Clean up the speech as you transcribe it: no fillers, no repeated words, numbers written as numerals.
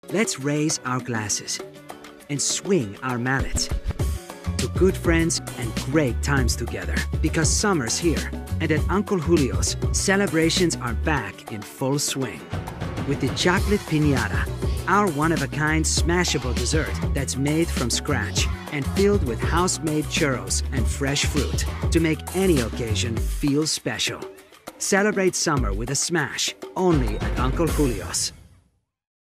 Let's raise our glasses and swing our mallets to good friends and great times together, because summer's here, and at Uncle Julio's, celebrations are back in full swing. With the chocolate piñata, our one-of-a-kind smashable dessert that's made from scratch and filled with house-made churros and fresh fruit to make any occasion feel special. Celebrate summer with a smash, only at Uncle Julio's.